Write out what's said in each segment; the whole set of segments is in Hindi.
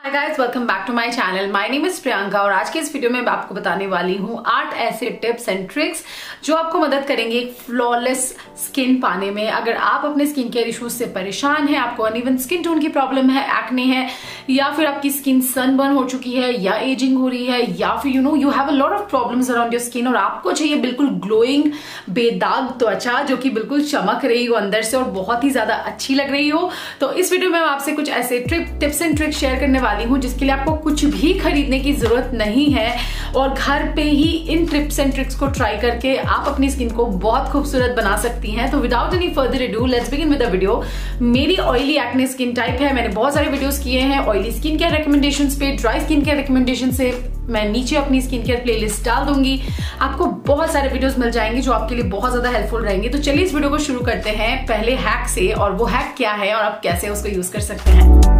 Hi guys, welcome back to my channel. My name is Priyanka और आज के इस वीडियो में मैं आपको बताने वाली हूँ 8 ऐसे टिप्स एंड ट्रिक्स जो आपको मदद करेंगे एक फ्लॉलेस स्किन पाने में। अगर आप अपने स्किन केयर इश्यूज से परेशान हैं, आपको अनइवन स्किन टोन की प्रॉब्लम है, एक्ने है, या फिर आपकी स्किन सनबर्न हो चुकी है, या एजिंग हो रही है, या फिर you have a lot of problems around your skin और आपको चाहिए बिल्कुल ग्लोइंग बेदाग त्वचा जो कि बिल्कुल चमक रही हो अंदर से और बहुत ही ज्यादा अच्छी लग रही हो, तो इस वीडियो में मैं आपसे कुछ ऐसे टिप्स एंड ट्रिक्स शेयर करने वाली हूँ जिसके लिए आपको कुछ भी खरीदने की जरूरत नहीं है और घर पे ही इन टिप्स एंड ट्रिक्स को ट्राई करके आप अपनी स्किन को बहुत खूबसूरत बना सकती हैं। तो without any further ado let's begin with the video. मेरी ऑयली एक्ने स्किन टाइप है, मैंने बहुत सारे वीडियोस किए हैं ऑयली स्किन केयर रिकमेंडेशंस पे, ड्राई स्किन केयर रिकमेंडेशन से मैं नीचे अपनी स्किन केयर प्लेलिस्ट डाल दूंगी, आपको बहुत सारे वीडियोस मिल जाएंगे जो आपके लिए बहुत ज्यादा हेल्पफुल रहेंगे। तो चलिए इस वीडियो को शुरू करते हैं पहले हैक से, और वो हैक क्या है और आप कैसे उसको यूज कर सकते हैं।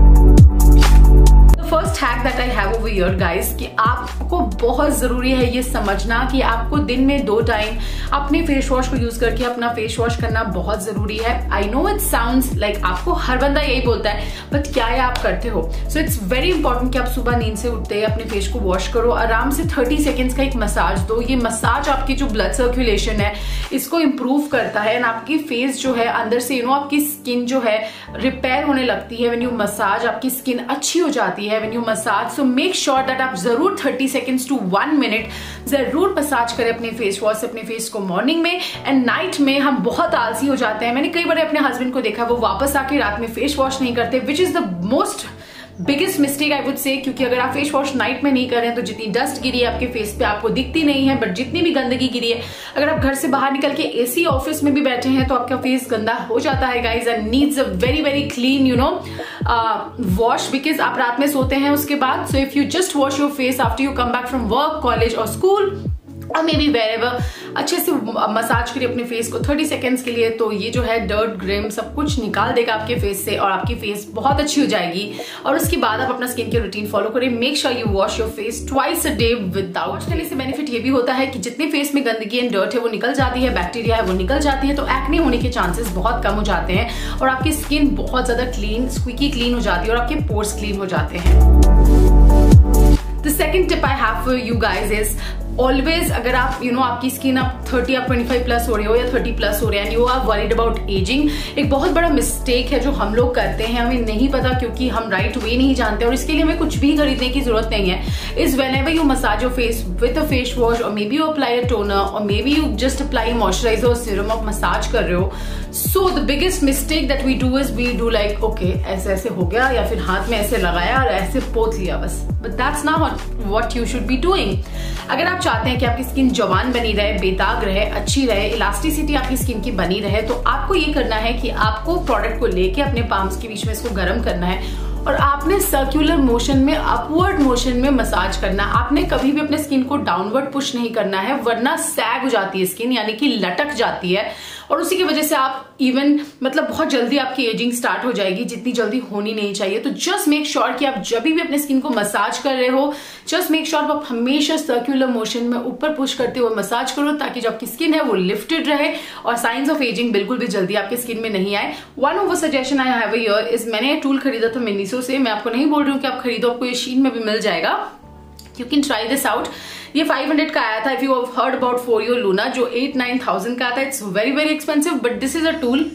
First hack that I have over here guys कि आपको बहुत जरूरी है ये समझना कि आपको दिन में 2 टाइम अपने फेस वॉश को यूज करके अपना फेस वॉश करना बहुत जरूरी है। I know it sounds like आपको हर बंदा यही बोलता है, बट क्या है आप करते हो? सो इट्स वेरी इंपॉर्टेंट कि आप सुबह नींद से उठते हैं अपने फेस को वॉश करो, आराम से 30 सेकेंड्स का एक मसाज दो। ये मसाज आपकी जो ब्लड सर्कुलेशन है इसको इंप्रूव करता है एंड आपकी फेस जो है अंदर से आपकी स्किन जो है रिपेयर होने लगती है। व्हेन यू मसाज आपकी स्किन अच्छी हो जाती है when you massage. So make sure that आप जरूर 30 सेकेंड्स टू 1 मिनट जरूर मसाज करें अपने फेस वॉश से अपने फेस को मॉर्निंग में। एंड नाइट में हम बहुत आलसी हो जाते हैं, मैंने कई बार अपने हस्बैंड को देखा वो वापस आके रात में फेस वॉश नहीं करते, which is the most biggest mistake I would say, क्योंकि अगर आप फेस वॉश नाइट में नहीं कर रहे हैं तो जितनी डस्ट गिरी है आपके फेस पे आपको दिखती नहीं है, बट जितनी भी गंदगी गिरी है अगर आप घर से बाहर निकल के एसी ऑफिस में भी बैठे हैं तो आपका फेस गंदा हो जाता है guys and needs a very very clean wash, because आप रात में सोते हैं उसके बाद। So if you just wash your face after you come back from work, college और स्कूल और मे बी वेयरएवर, अच्छे से मसाज करिए अपने फेस को 30 सेकेंड्स के लिए, तो ये जो है डर्ट ग्रिम सब कुछ निकाल देगा आपके फेस से और आपकी फेस बहुत अच्छी हो जाएगी। और उसके बाद आप अपना स्किन केयर रूटीन फॉलो करें। Make sure you wash your face twice a day without. Wash करने से बेनिफिट ये भी होता है कि जितने फेस में गंदगी एंड डर्ट है वो निकल जाती है, बैक्टीरिया है वो निकल जाती है, तो एक्ने होने के चांसेस बहुत कम हो जाते हैं और आपकी स्किन बहुत ज्यादा क्लीन स्क्विकी क्लीन हो जाती है और आपके पोर्स क्लीन हो जाते हैं। The second tip I have for you guys is always अगर आप आपकी स्किन आप 30 आप 25 प्लस हो रहे हो या 30 प्लस हो रहे हैं and you are worried about ageing, एक बहुत बड़ा मिस्टेक है जो हम लोग करते हैं, हमें नहीं पता क्योंकि हम राइट वे नहीं जानते और इसके लिए हमें कुछ भी खरीदने की जरूरत नहीं है। Is whenever you massage your face with a face wash और maybe you apply a toner और maybe you just apply moisturiser और सीरम आप मसाज कर रहे हो, so the biggest mistake that we do is we do like okay ऐसे ऐसे हो गया या फिर हाथ में ऐसे लगाया और ऐसे पोत लिया बस, but that's not what you should be doing. अगर आप चाहते हैं कि आपकी स्किन जवान बनी रहे, बेदाग रहे, अच्छी रहे, इलास्टिसिटी आपकी स्किन की बनी रहे, तो आपको ये करना है कि आपको प्रोडक्ट को लेके अपने पाम्स के बीच में इसको गर्म करना है और आपने सर्कुलर मोशन में अपवर्ड मोशन में मसाज करना। आपने कभी भी अपने स्किन को डाउनवर्ड पुश नहीं करना है वरना सैग हो जाती है स्किन, यानी कि लटक जाती है और उसी की वजह से आप इवन बहुत जल्दी आपकी एजिंग स्टार्ट हो जाएगी जितनी जल्दी होनी नहीं चाहिए। तो जस्ट मेक श्योर कि आप जब भी अपने स्किन को मसाज कर रहे हो जस्ट मेक श्योर आप हमेशा सर्कुलर मोशन में ऊपर पुश करते हुए मसाज करो ताकि जो आपकी स्किन है वो लिफ्टेड रहे और साइंस ऑफ एजिंग बिल्कुल भी जल्दी आपकी स्किन में नहीं आए। One of the suggestion I have here is, मैंने टूल खरीदा था मिनीसो से, मैं आपको नहीं बोल रही हूँ कि आप खरीदो, आपको ये शीन में भी मिल जाएगा, you can try this out. ये 500 का आया था, if you have heard about Foreo Luna जो 8-9,000 का आता है, it's very very expensive but this is a tool,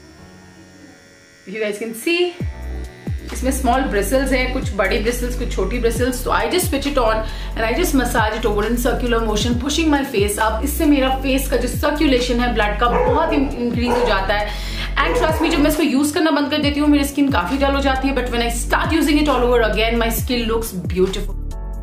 you guys can see इसमें स्मॉल ब्रिसल्स है, कुछ बड़ी ब्रिसल्स कुछ छोटी ब्रिसल्स, तो I just switch it on and I just massage it over in circular motion pushing my face up. इससे मेरा फेस का जो सर्कुलेशन है ब्लड का बहुत इंक्रीज हो जाता है एंड ट्रस्ट मी जब मैं इसको यूज करना बंद कर देती हूँ मेरी स्किन काफी डल हो जाती है, but when I start using it all over again my skin looks beautiful.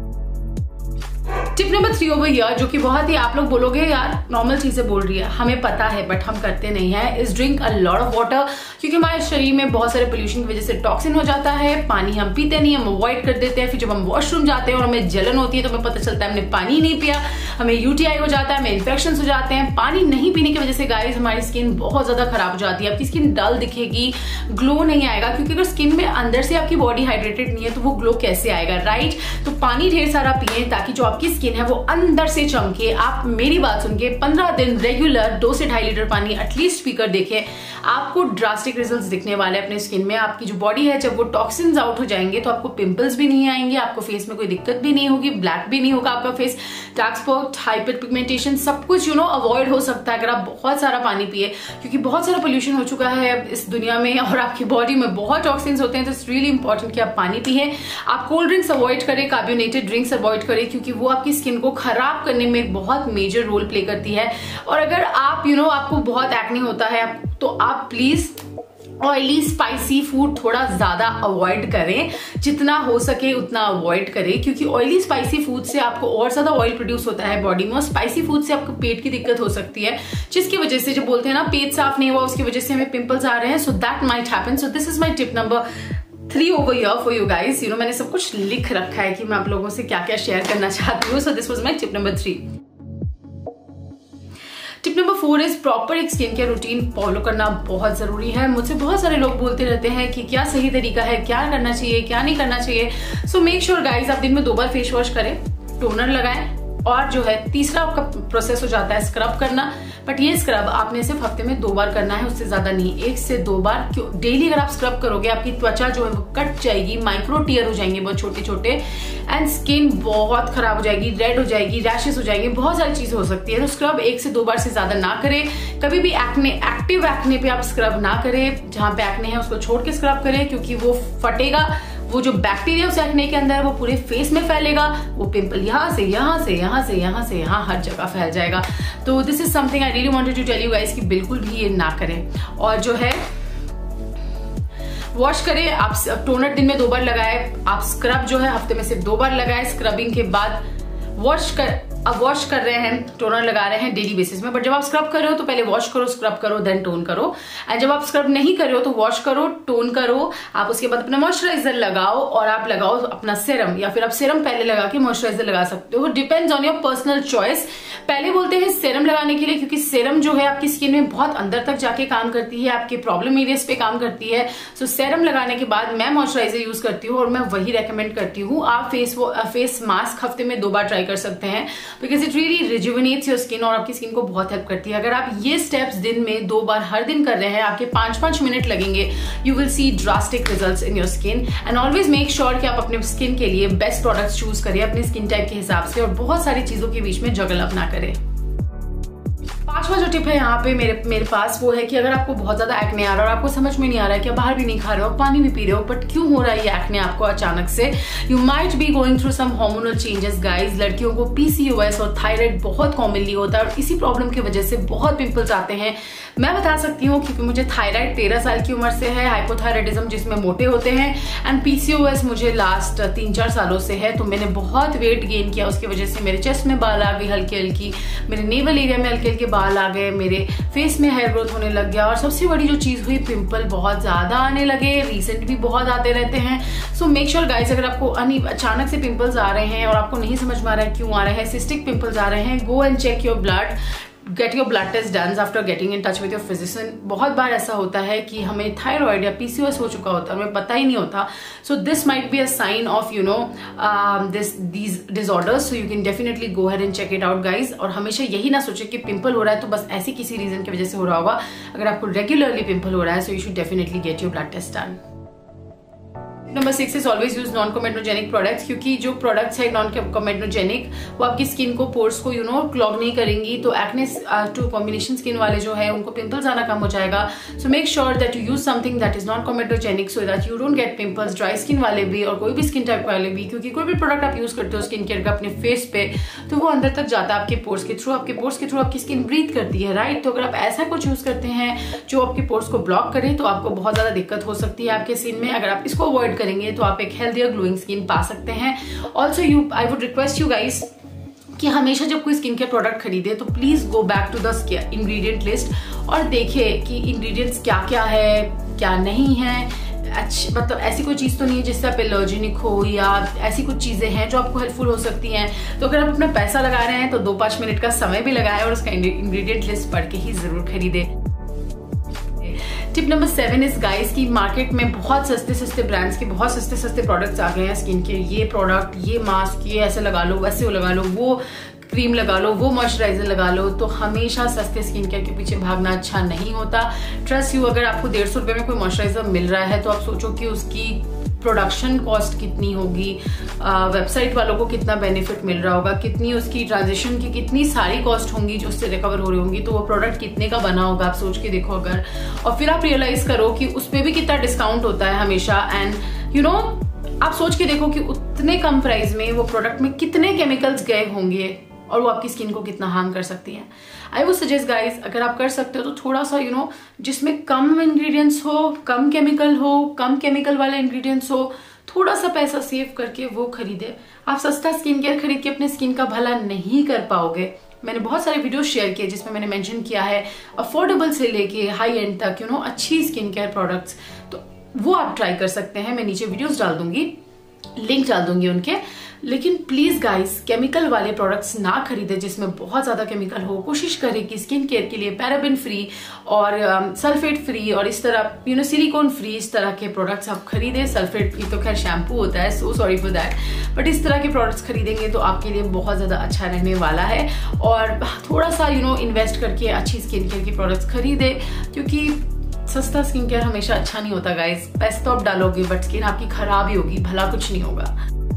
Tip number 3 over here, जो कि बहुत ही आप लोग बोलोगे यार नॉर्मल चीजें बोल रही है, हमें पता है बट हम करते नहीं है, is drink a lot of water, क्योंकि हमारे शरीर में बहुत सारे पोल्यूशन की वजह से टॉक्सिन हो जाता है, पानी हम पीते नहीं, हम अवॉइड कर देते हैं, फिर जब हम वॉशरूम जाते हैं और हमें जलन होती है तो हमें पता चलता है हमने पानी नहीं पिया, हमें यूटीआई हो जाता है, हमें इन्फेक्शन हो जाते हैं। पानी नहीं पीने की वजह से गाइस हमारी स्किन बहुत ज्यादा खराब हो जाती है, आपकी स्किन डल दिखेगी, ग्लो नहीं आएगा, क्योंकि अगर स्किन में अंदर से आपकी बॉडी हाइड्रेटेड नहीं है तो वो ग्लो कैसे आएगा, राइट? तो पानी ढेर सारा पिए ताकि जो आपकी स्किन है वो अंदर से चमके, आप मेरी बात सुन के 15 दिन रेगुलर 2 से 2.5 लीटर पानी एटलीस्ट पीकर देखें, आपको ड्रास्टिक रिजल्ट्स दिखने वाले हैं अपने स्किन में। आपकी जो बॉडी है जब वो टॉक्सिन्स आउट हो जाएंगे तो आपको पिंपल्स भी नहीं आएंगे, आपको फेस में कोई दिक्कत भी नहीं होगी, ब्लैक भी नहीं होगा आपका face, dark spot, hyper pigmentation, सब कुछ अवॉइड हो सकता है अगर आप बहुत सारा पानी पिए, क्योंकि बहुत सारा पोल्यूशन हो चुका है इस दुनिया में और आपकी बॉडी में बहुत टॉक्सिन्स होते हैं। तो इट्स रियली इंपॉर्टेंट कि आप पानी पिए। आप कोल्ड ड्रिंक्स अवॉइड करें, कार्बोनेटेड ड्रिंक्स अवॉइड करें, क्योंकि वो आपकी स्किन को खराब करने में एक बहुत मेजर रोल प्ले करती है। और अगर आप आपको बहुत एक्ने होता है तो आप प्लीज ऑयली स्पाइसी फूड थोड़ा ज्यादा अवॉइड करें, जितना हो सके उतना अवॉइड करें, क्योंकि ऑयली स्पाइसी फूड से आपको और ज्यादा ऑयल प्रोड्यूस होता है बॉडी में और स्पाइसी फूड से आपको पेट की दिक्कत हो सकती है, जिसकी वजह से जो बोलते हैं ना पेट साफ नहीं हुआ उसकी वजह से हमें पिंपल्स आ रहे हैं। So that might happen. So this is my tip number 3 over here for you guys. मैंने सब कुछ लिख रखा है कि मैं आप लोगों से क्या क्या शेयर करना चाहती हूँ। So this was my tip number 3। Tip number 4 is proper एक स्किन केयर रूटीन फॉलो करना बहुत जरूरी है। मुझसे बहुत सारे लोग बोलते रहते हैं कि क्या सही तरीका है, क्या करना चाहिए, क्या नहीं करना चाहिए। सो मेक श्योर गाइज आप दिन में 2 बार फेस वॉश करें, टोनर लगाएं, और जो है तीसरा आपका प्रोसेस हो जाता है स्क्रब करना। बट ये स्क्रब आपने सिर्फ हफ्ते में 2 बार करना है, उससे ज्यादा नहीं, 1 से 2 बार। क्यों? डेली अगर आप स्क्रब करोगे आपकी त्वचा जो है वो कट जाएगी, माइक्रो टीयर हो जाएंगे बहुत छोटे छोटे, एंड स्किन बहुत खराब हो जाएगी, रेड हो जाएगी, रैशेस हो जाएंगे, बहुत सारी चीजें हो सकती है। तो स्क्रब 1 से 2 बार से ज्यादा ना करें। कभी भी एक्टिव एक्ने पे आप स्क्रब ना करें, जहां पे एक्ने है उसको छोड़ के स्क्रब करें, क्योंकि वो फटेगा, वो जो बैक्टीरिया उस एक्ने के अंदर है वो पूरे फेस में फैलेगा, वो पिंपल यहाँ से यहाँ से यहाँ से यहाँ से यहाँ हर जगह फैल जाएगा। तो this is something I really wanted to tell you guys कि बिल्कुल भी ये ना करें। और जो है वॉश करें, आप टोनर दिन में 2 बार लगाए, आप स्क्रब जो है हफ्ते में सिर्फ 2 बार लगाए। स्क्रबिंग के बाद वॉश कर रहे हैं, टोनर लगा रहे हैं डेली बेसिस में। बट जब आप स्क्रब कर रहे हो तो पहले वॉश करो, स्क्रब करो, देन टोन करो। एंड जब आप स्क्रब नहीं कर रहे हो तो वॉश करो, टोन करो, आप उसके बाद अपना मॉइस्चराइजर लगाओ, और आप लगाओ अपना सीरम, या फिर आप सीरम पहले लगा के मॉइस्चराइजर लगा सकते हो, depends on your personal choice. पहले बोलते हैं सीरम लगाने के लिए, क्योंकि सीरम जो है आपकी स्किन में बहुत अंदर तक जाके काम करती है, आपके प्रॉब्लम एरियाज पे काम करती है। सो सीरम लगाने के बाद मैं मॉइस्चराइजर यूज करती हूँ और मैं वही रेकमेंड करती हूँ। आप फेस मास्क हफ्ते में 2 बार ट्राई कर सकते हैं, because it really rejuvenates your skin और आपकी स्किन को बहुत हेल्प करती है। अगर आप ये स्टेप्स दिन में 2 बार हर दिन कर रहे हैं, आपके 5-5 मिनट लगेंगे, you will see drastic results in your skin. And always make sure कि आप अपने स्किन के लिए बेस्ट प्रोडक्ट्स चूज करें अपने स्किन टाइप के हिसाब से, और बहुत सारी चीजों के बीच में जगल अप ना करें। 5वां जो टिप है यहाँ पे मेरे पास वो है कि अगर आपको बहुत ज्यादा एक्ने आ रहा है और आपको समझ में नहीं आ रहा है कि आप बाहर भी नहीं खा रहे हो, पानी भी पी रहे हो, बट क्यों हो रहा है ये एक्ने आपको अचानक से, you might be going through some hormonal changes guys. लड़कियों को PCOS और थायराइड बहुत कॉमनली होता है और इसी प्रॉब्लम की वजह से बहुत पिंपल्स आते हैं। मैं बता सकती हूँ क्योंकि मुझे थायराइड 13 साल की उम्र से है, हाइपोथायराइडिज्म जिसमें मोटे होते हैं, एंड PCOS मुझे लास्ट 3-4 सालों से है। तो मैंने बहुत वेट गेन किया, उसकी वजह से मेरे चेस्ट में बाल आ गई हल्की हल्की, मेरे नेवल एरिया में हल्के हल्के बाल आ गए, मेरे फेस में हेयर ग्रोथ होने लग गया, और सबसे बड़ी जो चीज हुई पिंपल बहुत ज्यादा आने लगे, रिसेंट भी बहुत आते रहते हैं। सो मेक श्योर गाइस अगर आपको अचानक से पिंपल्स आ रहे हैं और आपको नहीं समझ में आ रहा है क्यों आ रहे हैं, सिस्टिक पिंपल्स आ रहे हैं, go and check your blood, get your blood test done after getting in touch with your physician. बहुत बार ऐसा होता है कि हमें थायराइड या PCOS हो चुका होता है, हमें पता ही नहीं होता। So this might be a sign of these disorders, so you can definitely go ahead and check it out guys। और हमेशा यही ना सोचे कि पिंपल हो रहा है तो बस ऐसी किसी रीजन की वजह से हो रहा होगा। अगर आपको रेगुलरली पिंपल हो रहा है, so you should definitely get your blood test done. Number 6 is always use non comedogenic products, क्योंकि जो प्रोडक्ट्स है नॉन कोमेटोजेनिक वो आपकी स्किन को, पोर्स को क्लॉग नहीं करेंगी, तो एक्ने टू कॉम्बिनेशन स्किन वाले जो है उनको पिंपल्स आना कम हो जाएगा। So make sure that you use something that is non comedogenic so that you don't get pimples, dry skin वाले भी और कोई भी स्किन टाइप वाले भी, क्योंकि कोई भी प्रोडक्ट आप यूज करते हो स्किन केयर का अपने फेस पे तो वो अंदर तक जाता है आपके पोर्स के थ्रू, आपके पोर्स के थ्रू आपकी स्किन ब्रीथ करती है, राइट। तो अगर आप ऐसा कुछ यूज करते हैं जो आपके पोर्स को ब्लॉक करे तो आपको बहुत ज्यादा दिक्कत हो सकती है आपके स्किन में। अगर आप इसको अवॉइड करेंगे तो आप एक हेल्थियर ग्लोइंग स्किन पा सकते हैं। Also I would request you guys कि हमेशा जब कोई स्किन केयर प्रोडक्ट खरीदे तो please go back to the ingredient list और देखें कि इंग्रेडिएंट्स क्या क्या है, क्या नहीं है। मतलब ऐसी कोई चीज तो नहीं है जिससे आप एलर्जेनिक हो, या ऐसी कुछ चीजें हैं जो आपको हेल्पफुल हो सकती हैं। तो अगर आप अपना पैसा लगा रहे हैं तो 2-5 मिनट का समय भी लगाएं और उसका इंग्रेडिएंट लिस्ट पढ़ के ही जरूर खरीदे। टिप नंबर 7 इज गाइस कि मार्केट में बहुत सस्ते ब्रांड्स के बहुत सस्ते प्रोडक्ट्स आ गए हैं स्किन के। ये प्रोडक्ट, ये मास्क, ये ऐसे लगा लो, वैसे लगा लो, वो क्रीम लगा लो, वो मॉइस्चराइजर लगा लो। तो हमेशा सस्ते स्किन केयर के पीछे भागना अच्छा नहीं होता। ट्रस्ट यू, अगर आपको 150 रुपए में कोई मॉइस्चराइजर मिल रहा है तो आप सोचो कि उसकी प्रोडक्शन कॉस्ट कितनी होगी, वेबसाइट वालों को कितना बेनिफिट मिल रहा होगा, कितनी उसकी ट्रांजेक्शन की कितनी सारी कॉस्ट होंगी जो उससे रिकवर हो रही होंगी, तो वो प्रोडक्ट कितने का बना होगा आप सोच के देखो अगर। और फिर आप रियलाइज करो कि उसमें भी कितना डिस्काउंट होता है हमेशा। एंड यू नो, आप सोच के देखो कि उतने कम प्राइस में वो प्रोडक्ट में कितने केमिकल्स गए होंगे और वो आपकी स्किन को कितना हार्म कर सकती है। आई वुड सजेस्ट गाइस, अगर आप कर सकते हो तो थोड़ा सा जिसमें कम इंग्रेडिएंट्स हो, कम केमिकल हो, कम केमिकल वाले इंग्रेडिएंट्स हो, थोड़ा सा पैसा सेव करके वो खरीदे। आप सस्ता स्किन केयर खरीद के अपने स्किन का भला नहीं कर पाओगे। मैंने बहुत सारे वीडियो शेयर किए जिसमें मैंने मेंशन किया है अफोर्डेबल से लेके हाई एंड तक अच्छी स्किन केयर प्रोडक्ट्स, तो वो आप ट्राई कर सकते हैं। मैं नीचे वीडियोस डाल दूंगी, लिंक डाल दूंगी उनके। लेकिन प्लीज गाइस, केमिकल वाले प्रोडक्ट्स ना खरीदे जिसमें बहुत ज्यादा केमिकल हो। कोशिश करें कि स्किन केयर के लिए पैराबेन फ्री और सल्फेट फ्री और इस तरह सिलिकॉन फ्री इस तरह के प्रोडक्ट्स आप खरीदें। सल्फेट फ्री तो खैर शैम्पू होता है, so sorry for that, but इस तरह के प्रोडक्ट्स खरीदेंगे तो आपके लिए बहुत ज्यादा अच्छा रहने वाला है। और थोड़ा सा इन्वेस्ट करके अच्छी स्किन केयर की प्रोडक्ट्स खरीदे, क्योंकि सस्ता स्किन केयर हमेशा अच्छा नहीं होता गाइस। पैसे तो आप डालोगे बट स्किन आपकी खराब ही होगी, भला कुछ नहीं होगा।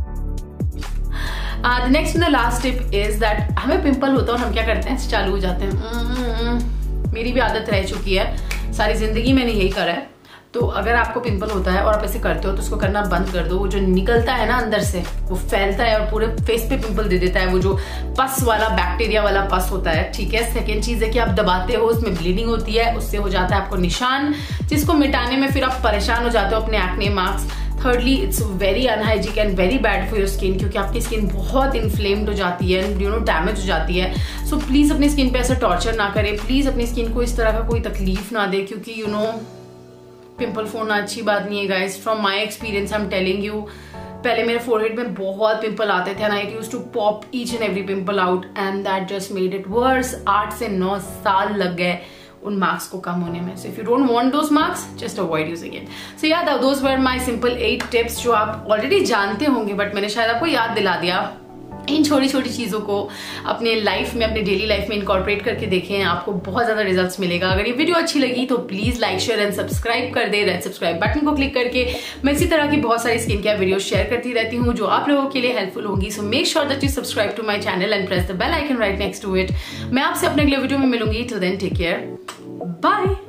The next and the last tip is that हमें पिंपल होता है और हम क्या करते हैं, चालू हो जाते हैं। मेरी भी आदत रह चुकी है, सारी जिंदगी मैंने यही करा है। तो अगर आपको पिंपल होता है और आप ऐसे करते हो तो उसको करना बंद कर दो। वो जो निकलता है ना अंदर से, वो फैलता है और पूरे फेस पे पिंपल दे देता है। वो जो पस वाला, बैक्टीरिया वाला पस होता है, ठीक है। सेकेंड चीज है कि आप दबाते हो, उसमें ब्लीडिंग होती है, उससे हो जाता है आपको निशान, जिसको मिटाने में फिर आप परेशान हो जाते हो अपने acne marks. Thirdly, it's very unhygienic and very bad for your skin, क्योंकि आपकी स्किन बहुत इन्फ्लेम्ड हो जाती है, डैमेज हो जाती है। सो प्लीज अपनी स्किन पे ऐसा टॉर्चर ना करें। प्लीज अपनी स्किन को इस तरह का कोई तकलीफ ना दे, क्योंकि पिंपल फोड़ना अच्छी बात नहीं है guys. From my experience I am telling you, पहले मेरे फोरहेड में बहुत पिंपल आते थे and I used to pop each and every pimple out and that just made it worse. 8 से 9 साल लग गए उन मार्क्स को कम होने में। So if you don't want those marks, just avoid using it. So याद, those were my simple 8 tips जो आप ऑलरेडी जानते होंगे, बट मैंने शायद आपको याद दिला दिया। इन छोटी छोटी चीजों को अपने लाइफ में, अपने डेली लाइफ में इनकॉर्पोरेट करके देखें, आपको बहुत ज्यादा रिजल्ट्स मिलेगा। अगर ये वीडियो अच्छी लगी तो please like, share and subscribe कर दे। रेड सब्सक्राइब बटन को क्लिक करके मैं इसी तरह की बहुत सारी स्किन केयर वीडियो शेयर करती रहती हूँ जो आप लोगों के लिए हेल्पफुल होंगी। So make sure that you subscribe to my channel and press the bell icon right next to it. मैं आपसे अपने अगले वीडियो में मिलूंगी। Till then take care, bye.